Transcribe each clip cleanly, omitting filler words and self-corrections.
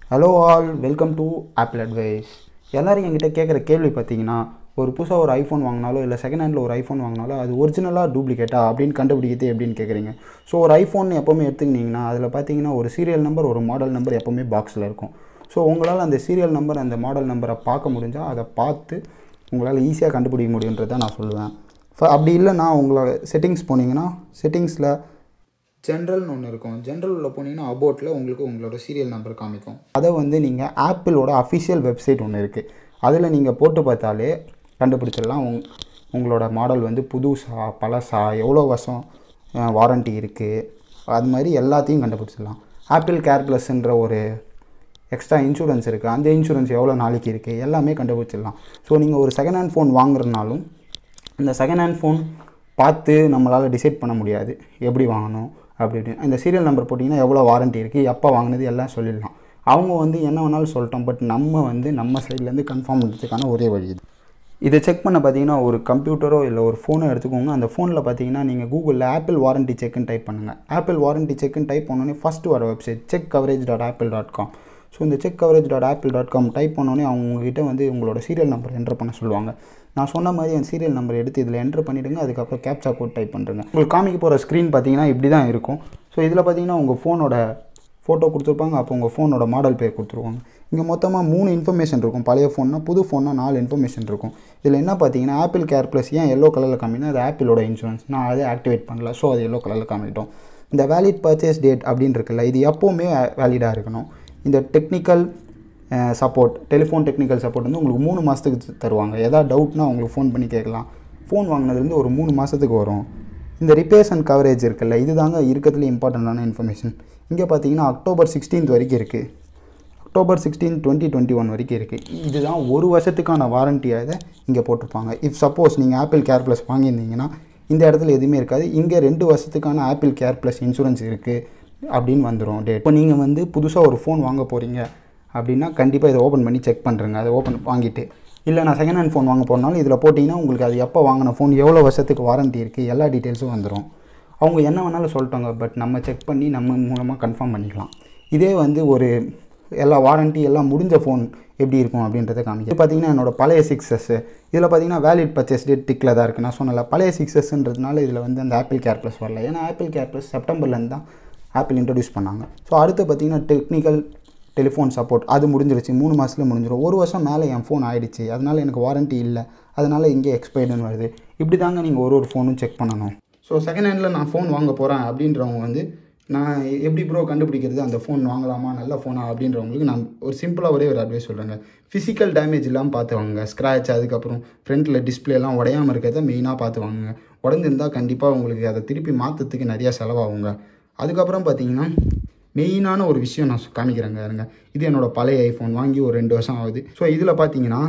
Hello all, welcome to Apple advice. எல்லோரும் என்கிட்ட கேட்குற கேள்வி பார்த்தீங்கன்னா, ஒரு புதுசாக ஒரு ஐஃபோன் வாங்கினாலோ இல்லை செகண்ட் ஹேண்டில் ஒரு ஐஃபோன் வாங்கினாலோ அது ஒரிஜினலாக டூப்ளிகேட்டா அப்படின்னு கண்டுபிடிக்கிறது எப்படின்னு கேட்குறீங்க. ஸோ ஒரு ஐஃபோன் எப்போவுமே எடுத்துக்கிட்டிங்கன்னா அதில் பார்த்தீங்கன்னா ஒரு சீரியல் நம்பர் ஒரு மாடல் நம்பர் எப்போவுமே பாக்ஸில் இருக்கும். ஸோ உங்களால் அந்த சீரியல் நம்பர் அந்த மாடல் நம்பரை பார்க்க முடிஞ்சால் அதை பார்த்து உங்களால் ஈஸியாக கண்டுபிடிக்க முடியுன்றதை நான் சொல்லுவேன். அப்படி இல்லைன்னா உங்களோட செட்டிங்ஸ் போனீங்கன்னா செட்டிங்ஸில் ஜென்ரல்னு ஒன்று இருக்கும். ஜென்ரலில் போனீங்கன்னா அபோட்டில் உங்களுக்கு உங்களோட சீரியல் நம்பர் காமிக்கும். அதை நீங்கள் ஆப்பிளோட அஃபிஷியல் வெப்சைட் ஒன்று இருக்குது, அதில் நீங்கள் போட்டு பார்த்தாலே கண்டுபிடிச்சிடலாம் உங்களோட மாடல் புதுசா பழசா எவ்வளோ வருஷம் வாரண்ட்டி இருக்குது, அது மாதிரி எல்லாத்தையும் கண்டுபிடிச்சிடலாம். ஆப்பிள் கேர் ப்ளஸ்ன்ற ஒரு எக்ஸ்ட்ரா இன்சூரன்ஸ் இருக்குது, அந்த இன்சூரன்ஸ் எவ்வளோ நாளைக்கு இருக்குது எல்லாமே கண்டுபிடிச்சிடலாம். ஸோ நீங்கள் ஒரு செகண்ட் ஹேண்ட் ஃபோன் வாங்குறதுனாலும் இந்த செகண்ட் ஹேண்ட் ஃபோன் பார்த்து நம்மளால் டிசைட் பண்ண முடியாது எப்படி வாங்கணும் அப்படின்னு. இந்த சீரியல் நம்பர் போட்டிங்கன்னா எவ்வளோ வாரண்ட்டி இருக்குது, எப்போ வாங்கினது எல்லாம் சொல்லிடலாம். அவங்க என்ன வேணாலும் சொல்லிட்டோம், பட் நம்ம சைட்லேருந்து கன்ஃபார்ம் பண்ணுறதுக்கான ஒரே வழி இது. இதை செக் பண்ண பார்த்தீங்கன்னா ஒரு கம்ப்யூட்டரோ இல்லை ஒரு ஃபோனோ எடுத்துக்கோங்க. அந்த ஃபோனில் பார்த்தீங்கன்னா நீங்கள் கூகுளில் ஆப்பிள் வாரண்ட்டி செக்குன்னு டைப் பண்ணுங்கள். ஆப்பிள் வாரண்ட்டி செக்குன்னு டைப் பண்ணோன்னே ஃபஸ்ட்டு வர வெப்சைட் checkcoverage.apple.com. ஸோ இந்த checkcoverage.apple.com டைப் பண்ணோன்னே அவங்ககிட்ட உங்களோட சீரியல் நம்பர் என்டர் பண்ண சொல்லுவாங்க. நான் சொன்ன மாதிரி அந்த சீரியல் நம்பர் எடுத்து இதில் என்ட்ரு பண்ணிவிடுங்க. அதுக்கப்புறம் கேப்சா கோட் டைப் பண்ணுறேங்க. உங்களுக்கு காமிக்க போகிற ஸ்க்ரீன் பார்த்தீங்கன்னா இப்படி தான் இருக்கும். ஸோ இதில் பார்த்தீங்கன்னா உங்கள் ஃபோனோட ஃபோட்டோ கொடுத்துருப்பாங்க, அப்போ உங்கள் ஃபோனோட மாடல் பேர் கொடுத்துருவாங்க. இங்கே மொத்தமாக 3 இன்ஃபர்மேஷன் இருக்கும். பழைய ஃபோன்னா புது ஃபோன்னா 4 இன்ஃபர்மேஷன் இருக்கும். இதில் என்ன பார்த்தீங்கன்னா ஆப்பிள் கேர் ப்ளஸ் ஏன் எல்லோ கலரில் காமினா அது ஆப்பிளோட இன்சூரன்ஸ், நான் அதை ஆக்டிவேட் பண்ணல, ஸோ அது எல்லோ கலரில் காமிட்டோம். இந்த வேலிட் பர்ச்சேஸ் டேட் அப்படின்னு இருக்குல்ல, இது எப்போவுமே வேலிடாக இருக்கணும். இந்த technical support, telephone technical support உங்களுக்கு 3 மாதத்துக்கு தருவாங்க. எதாவது டவுட்னா உங்களுக்கு ஃபோன் பண்ணி கேட்கலாம். ஃபோன் வாங்கினதுலேருந்து ஒரு 3 மாதத்துக்கு வரும். இந்த ரிப்பேர்ஸ் அண்ட் கவரேஜ் இருக்குல்ல, இது தாங்க இருக்கிறதுல இம்பார்ட்டண்ட்டான இன்ஃபர்மேஷன். இங்கே பார்த்தீங்கன்னா அக்டோபர் 16 வரைக்கும் இருக்குது, அக்டோபர் 16, 2021 வரைக்கும் இருக்குது. இதுதான் ஒரு வருஷத்துக்கான வாரண்ட்டியாக இங்கே போட்டிருப்பாங்க. இஃப் சப்போஸ் நீங்கள் ஆப்பிள் கேர் ப்ளஸ் வாங்கியிருந்தீங்கன்னா இந்த இடத்துல எதுவுமே இருக்காது. இங்கே 2 வருஷத்துக்கான ஆப்பிள் கேர் ப்ளஸ் இன்சூரன்ஸ் இருக்குது அப்படின்னு வந்துடும் டேட். இப்போ நீங்கள் புதுசாக ஒரு ஃபோன் வாங்க போகிறீங்க அப்படின்னா கண்டிப்பாக இதை ஓப்பன் பண்ணி செக் பண்ணுறேங்க. அதை ஓப்பன் வாங்கிட்டு இல்லை நான் செகண்ட் ஹேண்ட் ஃபோன் வாங்க போனாலும் இதில் போட்டிங்கன்னா உங்களுக்கு அது எப்போ வாங்கின ஃபோன், எவ்வளோ வருஷத்துக்கு வாரண்ட்டி இருக்குது, எல்லா டீட்டெயில்ஸும் வந்துடும். அவங்க என்ன வேணாலும் சொல்லிட்டாங்க, பட் நம்ம செக் பண்ணி நம்ம மூலமாக கன்ஃபார்ம் பண்ணிக்கலாம். இதே ஒரு எல்லா வாரண்ட்டி எல்லாம் முடிஞ்ச ஃபோன் எப்படி இருக்கும் அப்படின்றத காமிக்கும். இது பார்த்தீங்கன்னா என்னோட பழைய 6S, இதில் பார்த்தீங்கன்னா வேலிட் பர்ச்சேஸ் டேட் டிக்கில் தான் இருக்குது. நான் சொன்னல பழைய 6Sன்றதுனால இதில் அந்த ஆப்பிள் கேர் ப்ளஸ் வரல. ஏன்னா ஆப்பிள் கேர் ப்ளஸ் செப்டம்பர்லேருந்து தான் ஆப்பிள் இன்ட்ரடியூஸ் பண்ணாங்க. ஸோ அடுத்து பார்த்தீங்கன்னா டெக்னிக்கல் டெலிஃபோன் சப்போர்ட் அது முடிஞ்சிருச்சு, 3 மாதத்தில் முடிஞ்சிடும். 1 வருஷம் மேலே என் ஃபோன் ஆகிடுச்சு, அதனால் எனக்கு வாரண்ட்டி இல்லை, அதனால் இங்கே எக்ஸ்பைர்டுன்னு வருது. இப்படி தாங்க நீங்கள் ஒரு ஃபோனும் செக் பண்ணணும். ஸோ செகண்ட் ஹேண்டில் நான் ஃபோன் வாங்க போகிறேன் அப்படின்றவங்க நான் எப்படி ப்ரோ கண்டுபிடிக்கிறது அந்த ஃபோன் வாங்கலாமா நல்ல ஃபோனா அப்படின்றவங்களுக்கு நான் ஒரு சிம்பிளாக ஒரே ஒரு அட்வைஸ் சொல்கிறேங்க. ஃபிசிக்கல் டேமேஜ் இல்லாமல் பார்த்து வாங்க. ஸ்க்ராட்ச், அதுக்கப்புறம் ஃப்ரண்ட்டில் டிஸ்பிளேலாம் உடையாமல் இருக்கிறத மெயினாக பார்த்து வாங்குங்க. உடஞ்சிருந்தால் கண்டிப்பாக உங்களுக்கு அதை திருப்பி மாற்றத்துக்கு நிறையா செலவாகுங்க. அதுக்கப்புறம் பார்த்தீங்கன்னா மெயினான ஒரு விஷயம் நான் காமிக்கிறேங்க இருங்க. இது என்னோடய பழைய ஐஃபோன் வாங்கி ஒரு 2 வருஷம் ஆகுது. ஸோ இதில் பார்த்தீங்கன்னா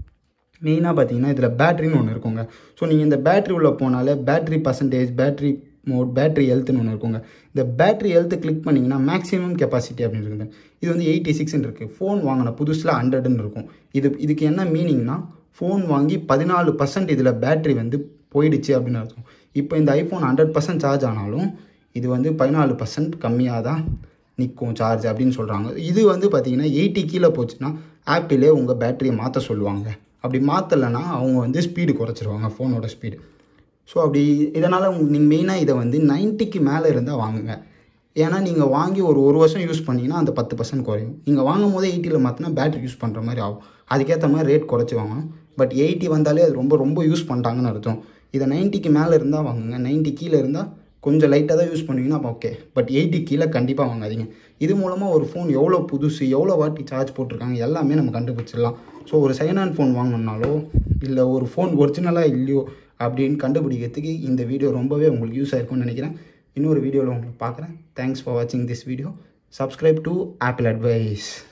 மெயினாக பார்த்தீங்கன்னா இதில் பேட்ரின்னு ஒன்று இருக்குங்க. ஸோ நீங்கள் இந்த பேட்ரி உள்ளே போனாலே battery percentage, battery mode, battery ஹெல்த்துன்னு ஒன்று இருக்குங்க. இந்த பேட்ரி ஹெல்த்து கிளிக் பண்ணிங்கன்னா மேக்ஸிமம் கெப்பாசிட்டி அப்படின்னு இருக்குது. இது 86ன்னு இருக்குது. ஃபோன் வாங்கின புதுசில் 100ன்னு இருக்கும். இதுக்கு என்ன மீனிங்னா ஃபோன் வாங்கி 14% இதில் பேட்ரி போயிடுச்சு அப்படின்னு அர்த்தம். இப்போ இந்த ஐஃபோன் 100% சார்ஜ் ஆனாலும் இது 14% கம்மியாக தான் நிற்கும் சார்ஜ் அப்படின்னு சொல்கிறாங்க. இது பார்த்தீங்கன்னா 80 கீழே போச்சுன்னா ஆப்பிளே உங்கள் பேட்டரியை மாற்ற சொல்லுவாங்க. அப்படி மாற்றலைன்னா அவங்க ஸ்பீடு குறைச்சிருவாங்க, ஃபோனோட ஸ்பீடு. ஸோ அப்படி இதனால் நீங்கள் மெயினாக இதை 90க்கு மேலே இருந்தால் வாங்குங்க. ஏன்னா நீங்கள் வாங்கி ஒரு வருஷம் யூஸ் பண்ணிங்கன்னா அந்த 10% குறையும். நீங்கள் வாங்கும் போதே 80ல் மாற்றினா பேட்டரி யூஸ் பண்ணுற மாதிரி ஆகும். அதுக்கேற்ற மாதிரி ரேட் குறைச்சி வாங்கணும். பட் 80 வந்தாலே அது ரொம்ப யூஸ் பண்ணிட்டாங்கன்னு அர்த்தம். இதை 90க்கு மேலே இருந்தால் வாங்குங்க. 90 கீழே இருந்தால் கொஞ்சம் லைட்டாக தான் யூஸ் பண்ணுவீங்கன்னா அப்போ ஓகே. பட் 80 கீழே கண்டிப்பாக வாங்காதீங்க. இது மூலமாக ஒரு ஃபோன் எவ்வளோ புதுசு, எவ்வளோ வாட்டி சார்ஜ் போட்டிருக்காங்க எல்லாமே நம்ம கண்டுபிடிச்சிடலாம். ஸோ ஒரு செகண்ட் ஹேண்ட் ஃபோன் வாங்கினாலோ இல்லை ஒரு ஃபோன் ஒரிஜினலாக இல்லையோ அப்படின்னு கண்டுபிடிக்கிறதுக்கு இந்த வீடியோ ரொம்பவே உங்களுக்கு யூஸ் ஆகிருக்கும்னு நினைக்கிறேன். இன்னொரு வீடியோவில் உங்களை பார்க்குறேன். தேங்க்ஸ் ஃபார் வாட்சிங் this video. Subscribe to Apple advice.